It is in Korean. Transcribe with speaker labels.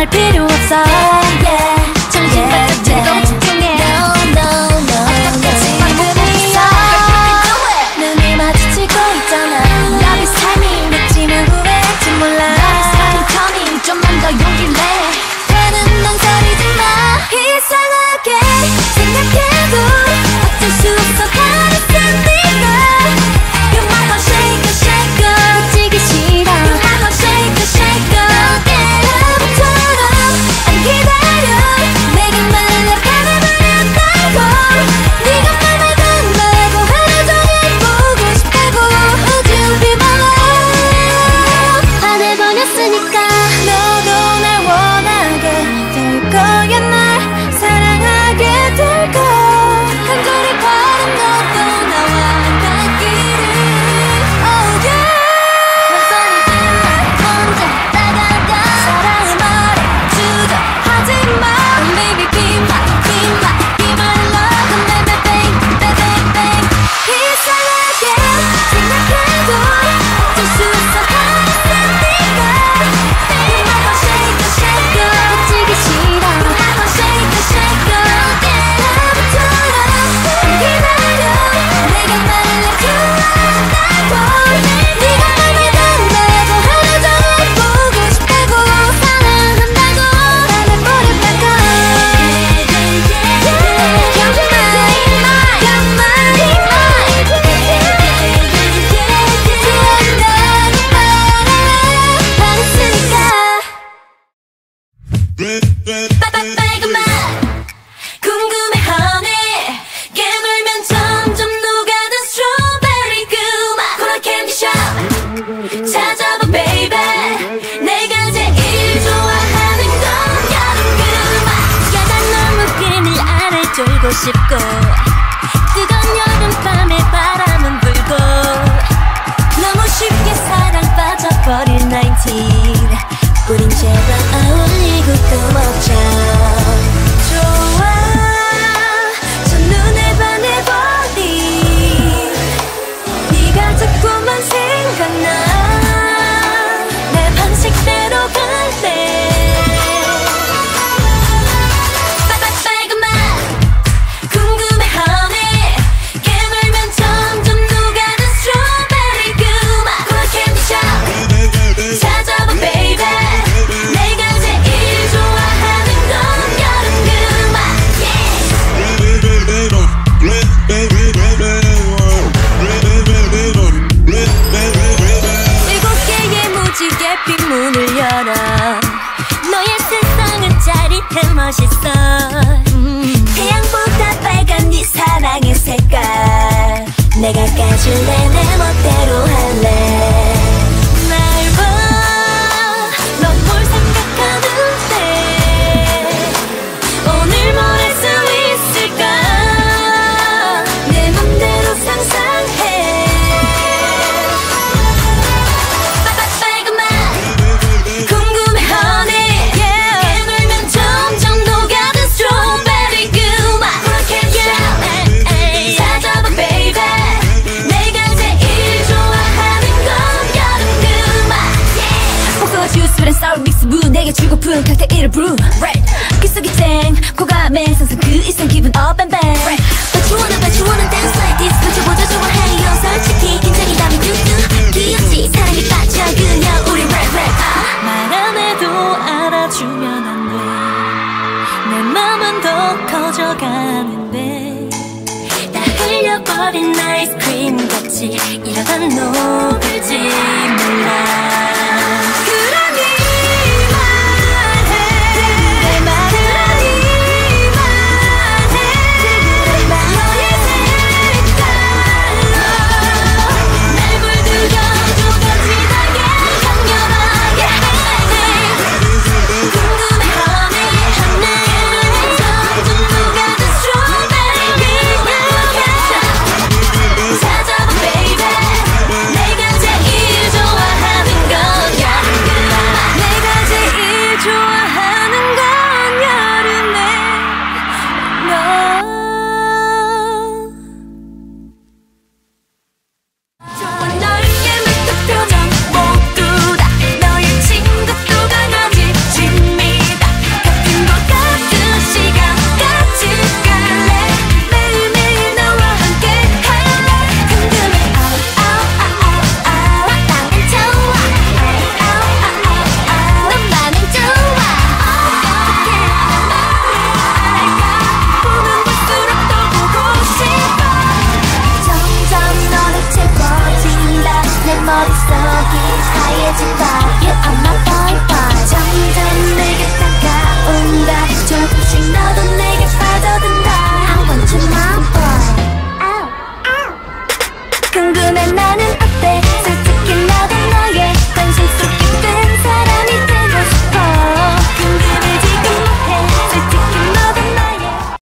Speaker 1: 할 필요 없어. 정신 바짝 차리고 집중해. 어떻게 지금이야 눈이 마주치고 있잖아. Love is timing 늦지만 후회할지 몰라. Love is coming coming 좀만 더 용기를 내. 더는 망설이지 마. 이상하게 생각해도 어쩔 수 없어. 가르친 네가 You're my heart shaker shaker 놓치기 싫어. You're my heart shaker shaker 어깨라부터럼 안 기다려. 내게 말려 가내버렸다고. 네가 말 말고 말고 하루 종일 보고 싶다고. Would you be my love. 반해버렸으니까 너도 날 원하게 될 거야. 날 사랑하게 될 거야. 간절히 바란 너도 나와 닿기를. Oh yeah. 맘 먼저 다가가. 사랑을 말해주자 하지마. Baby be my love. Come baby bang bang bang. 이상하게 생각해도 어쩔 수 없어. 가르친 네가 You're my heart shaker shaker 놓치기 싫어. You're my heart shaker shaker 어깨라부터럼 안 기다려. 내가 말을 좋아한다고. 네가 말만 말고 하루 종일 보고 싶다고. 사랑한다고 말해버렸다고. 빨간맛 궁금해 honey. 깨물면 점점 녹아든 스트로베리 그 맛. 코라 캔디샵 찾아봐 baby. 내가 제일 좋아하는 건 여름 그 맛. 야단 너무 끈을 아래 졸고 싶고 뜨거운 여름밤에 바람은 불고 너무 쉽게 사랑 빠져버린 19. 우린 제발 어울리고 또 먹자. 좋아 첫눈에 반해버린 네가 자꾸만 생각나. 내 방식대로 갈래. 빨간맛 궁금해 honey. 깨물면 점점 녹아든 스트로베리 그 맛. 코라 캔디샵 찾아봐 baby. 내가 제일 좋아하는 건 여름 그 맛. 일곱 개의 무지개 빗문을 열어. 너의 세상은 짜릿해 멋있어. 태양보다 빨간 네 사랑의 색깔. 내가 까줄래 내 멋대로 할래. 날 봐, 넌 뭘 생각하는데 오늘 뭘 할 수 있을까. 내 맘대로 상상해. 빨간맛 궁금해 honey. 깨물면 점점 녹아든 스트로베리 그 맛. 코라 캔디샵 찾아봐 baby. 내가 제일 좋아하는 건 여름 그 맛. 코코아 주스 red sour 믹스 부. 내게 주고픈 칵테일을 brew. 귓속이 쨍 고감에 상상 그 이상 기분 up and bang. But you wanna dance like this. 맞춰보자 좋아해요 솔직히. 긴장이라면 뚝뚝 귀엽지. 사랑에 빠져 그냥 우리 rap rap. 말 안 해도 알아주면 안 돼. 내 맘은 더 커져가는데 다 흘려버린 아이스크림 같이 이러다 녹을지 몰라. 그러니 말해. 내 말을 하니 말해. 너의 색깔로 날 물들여줘 거칠하게 강렬하게. 궁금해 honey. 하늘은 점점 녹아든 스트로베리 그 맛. 찾아봐 baby. 내가 하지 마. Yeah, I'm